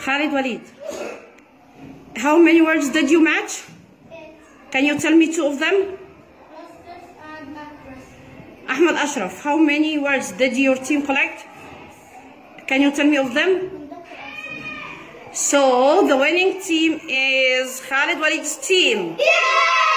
Khalid Walid. How many words did you match? 8. Can you tell me two of them? Rosters and actress. Ahmed Ashraf. How many words did your team collect? Can you tell me of them? Conductor and So the winning team is Khalid Walid's team. yeah!